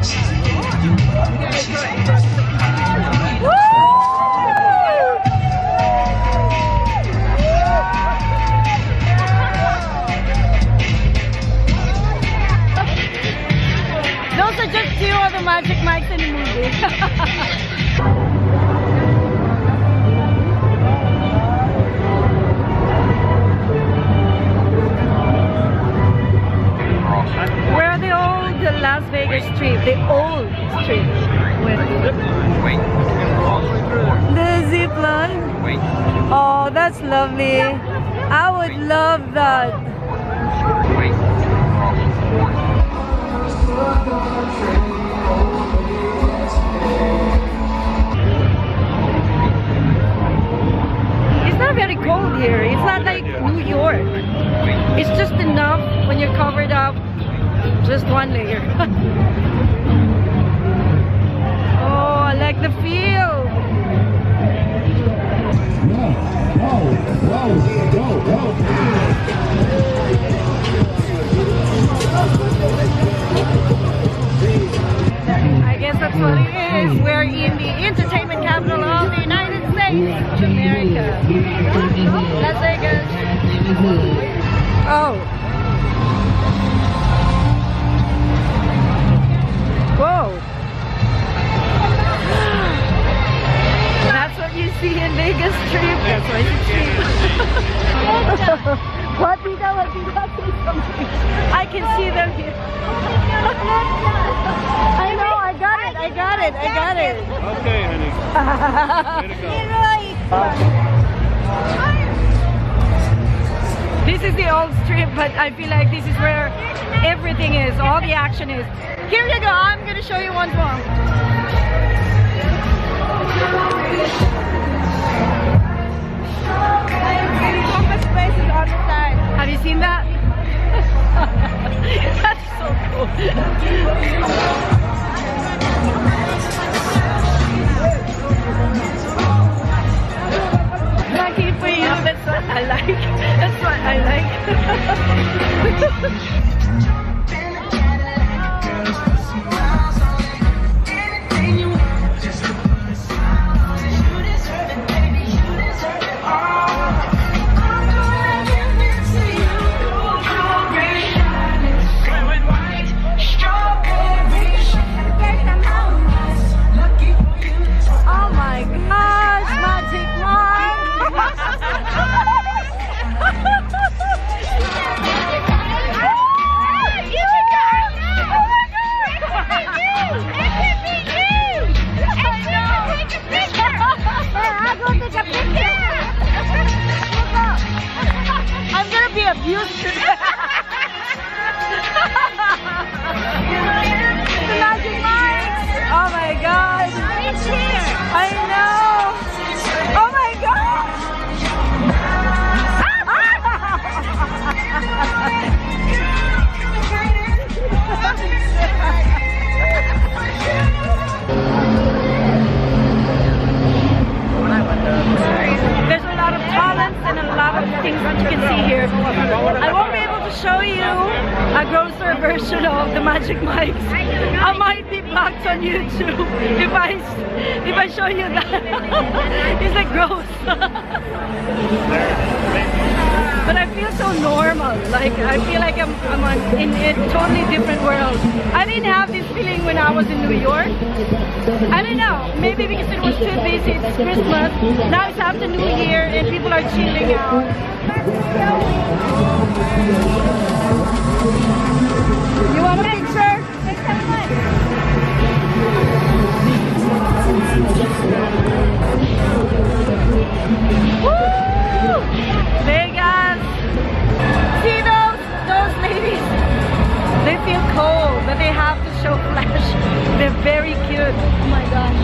Those are just two of the magic mics in the movie. Where the old Las Vegas Strip, the old strip. The zip line. Oh, that's lovely. I would love that. It's not very cold here. It's not like New York. It's just enough when you're covered up. Just one layer. Oh, I like the feel. I guess that's what it is. We're in the entertainment capital of the United States of America. Las Vegas. Oh. Whoa! That's what you see in Vegas Strip. That's why it's cheap. What did I say something? I can see them here. I know, I got it. Okay, honey. This is the old strip, but I feel like this is where everything is, all the action is. Here you go, I'm going to show you once more. Have you seen that? That's so cool. Lucky for you, that's what I like. That's what I like. Oh my god! I know! Oh my god! There's a lot of talents and a lot of things that you can see here. I won't be able to show you a grosser version of the Magic Mics. I might be blocked on YouTube if I show you that. It's like gross. But I feel so normal. Like I feel like I'm in a totally different world. I didn't have this feeling when I was in New York. I don't know. Maybe because it was too busy. It's Christmas. Now it's after New Year and people are chilling out. You want a picture? Woo! Vegas! See those ladies? They feel cold, but they have to show flash. They're very cute. Oh my gosh.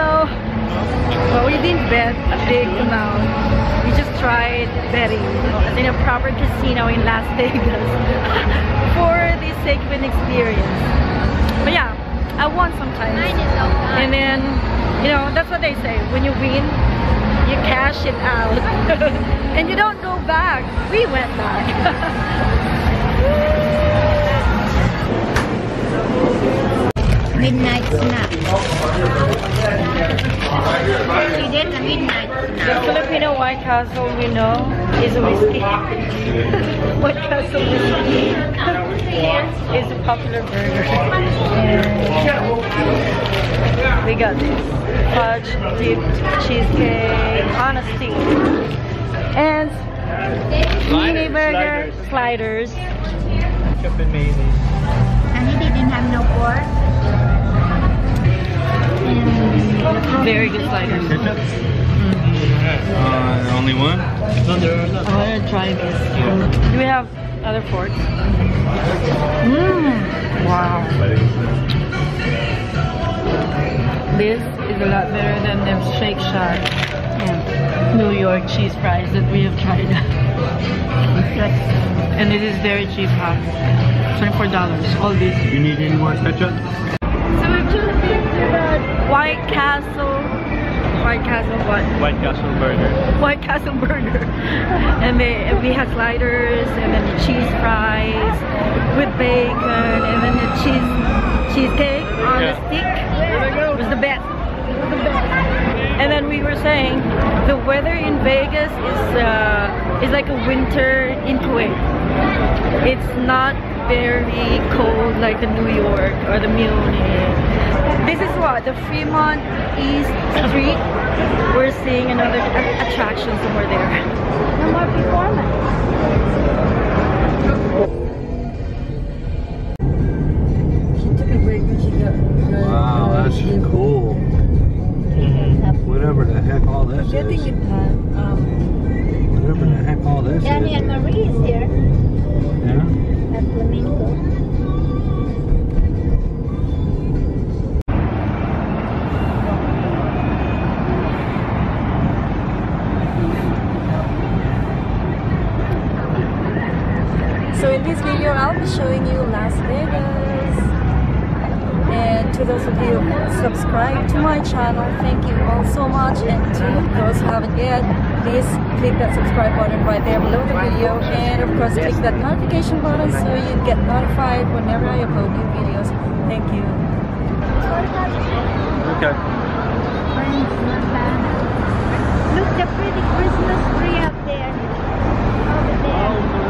So, well, we didn't bet a big amount. We just tried betting in a proper casino in Las Vegas for the sake of an experience. But yeah, I won sometimes. And then, you know, that's what they say. When you win, you cash it out. And you don't go back. We went back. Midnight snack. We did a midnight snack. The Filipino White Castle we know is a whiskey. White Castle whiskey is a popular burger. And we got this fudge dipped cheesecake on a stick. And mini burger sliders. Ketchup and mayonnaise. And he didn't have no pork. Very good sliders. Ketchup? Only one? No, there are not. I want to try this. Do we have other forks? Wow. This is a lot better than the Shake Shack New York cheese fries that we have tried. And it is very cheap, huh? $24, all this. You need any more ketchup? So we've just been to the White Castle what? White Castle burger. White Castle burger. And we had sliders and then the cheese fries with bacon and then the cheesecake on a stick. It was the best. And then we were saying the weather in Vegas is like a winter in Kuwait. It's not very cold like the New York or the Munich. This is what? The Fremont East Street. We're seeing another attraction somewhere there. No more performance. She took a break when she got... Wow, that's cool. Whatever the heck all this is. Whatever the heck all this Johnny is. and Marie is here. Yeah? At Flamingo. So in this video, I'll be showing you Las Vegas. And to those of you who subscribe to my channel, thank you all so much. And to those who haven't yet, please click that subscribe button right there below the video. And of course, click that notification button so you get notified whenever I upload new videos. Thank you. Okay. Look, the pretty Christmas tree up there. Over there.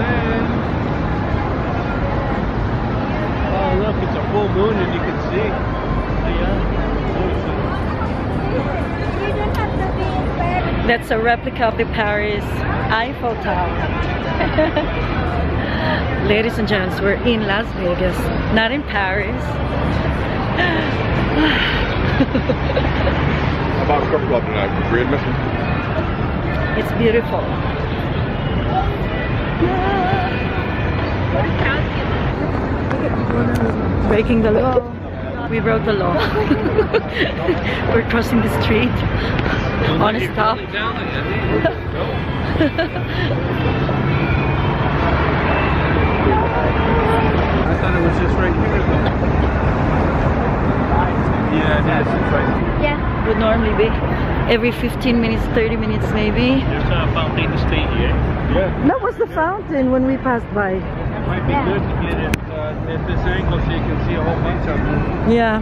Oh, look, it's a full moon and you can see. You don't have to be in Paris. That's a replica of the Paris Eiffel Tower. Ladies and gents, we're in Las Vegas, not in Paris. About a couple of them, red missing. It's beautiful. Breaking the law. We broke the law. We're crossing the street on a stop. I thought it was just right here. Yeah, it is. It's right here. Yeah. Would normally be every 15 minutes, 30 minutes maybe. There's a fountain to stay here. Yeah. That was the fountain when we passed by. It might be good to get it at this angle so you can see a whole bunch of them. Yeah.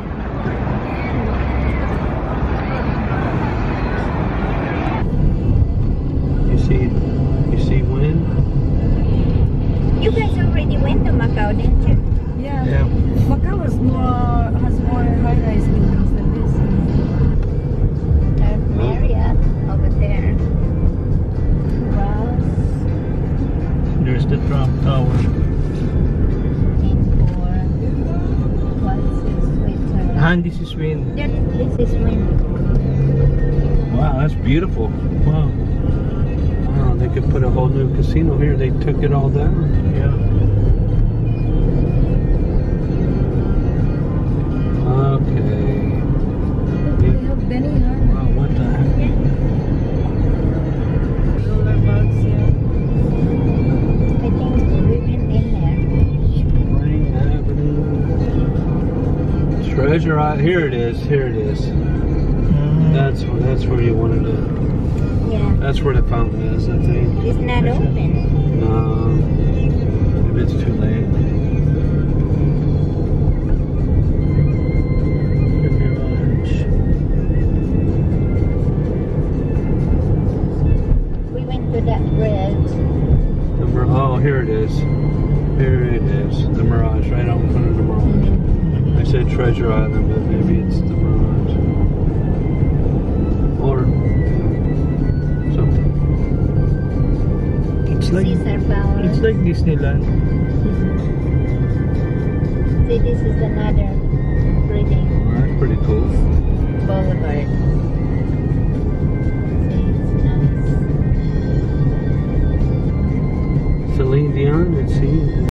You see wind? You guys already went to Macau, didn't you? Yeah. Yeah. Macau has more high-rise buildings than this. There's Marriott over there. Wow. There's the Trump Tower. And this is wind. This is wind. Wow, that's beautiful. Wow. Wow, they could put a whole new casino here. They took it all down. Yeah. Okay. Wow, what the heck? Roller bugs, yeah. I think we went in there. Spring Avenue. Treasure Island. Here it is. Here it is. That's where you wanted to. Yeah. That's where the fountain is, I think. It's not open. No, maybe it's too late. The Mirage. We went to that bridge. Oh, here it is. Here it is. The Mirage, right out in front of the Mirage. I said Treasure Island, but maybe it's the Mirage. Or something. It's like Caesar Palace. it's like Disneyland. See, this is another pretty Well, that's pretty cool. boulevard. See, it's nice. Celine Dion, let's see.